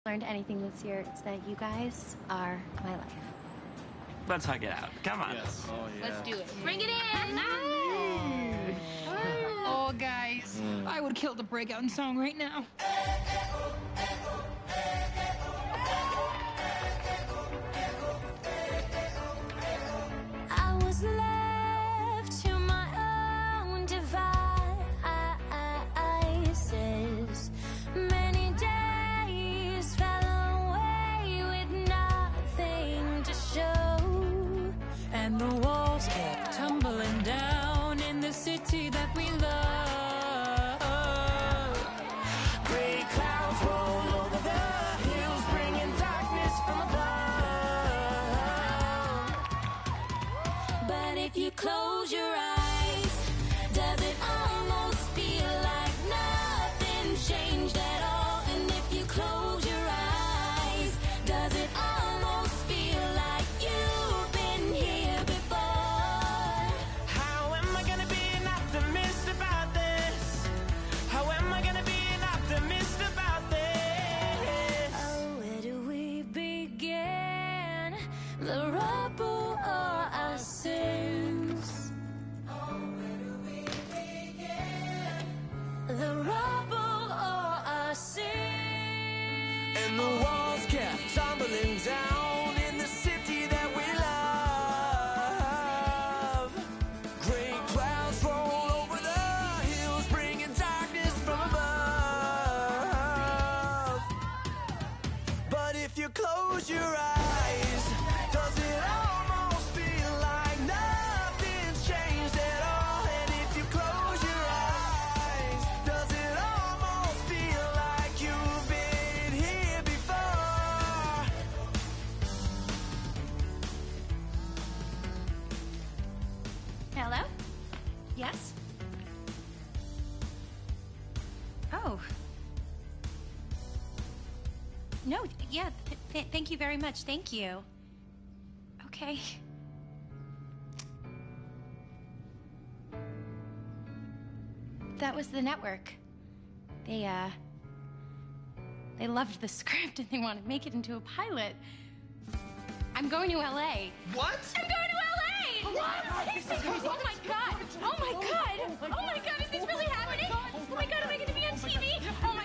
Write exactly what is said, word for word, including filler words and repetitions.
learned anything this year, it's that you guys are my life. Let's hug it out. Come on. Yes. Oh, yeah. Let's do it. Bring it in. Oh, guys, mm. I would kill to break out in song right now. I was left to my own devices. Many days fell away with nothing to show. And the walls kept tumbling down in the city that we love. Gray clouds roll over the hills, bringing darkness from above. But if you close your eyes, does it almost feel like nothing changed at all? And if you close your eyes, does it almost feel like you've been here before? How am I gonna be an optimist about this? How am I gonna be an optimist about this? Oh, where do we begin? The rubble or our sins? Oh, where do we begin? The rubble or our sins? And the walls kept tumbling down in the city that we love. Great clouds roll over the hills, bringing darkness from above. But if you close your eyes, does it almost feel like nothing's changed at all? And if you close your eyes, does it almost feel like you've been here before? Hello? Yes? Oh. No, yeah, th th thank you very much. Thank you. Okay. That was the network. They, uh, they loved the script and they wanted to make it into a pilot. I'm going to L A. What? I'm going to L A! What? This is crazy. Oh my God! Oh my God! Oh my God! Is this really happening? Oh my God! Am I going to be on T V? Oh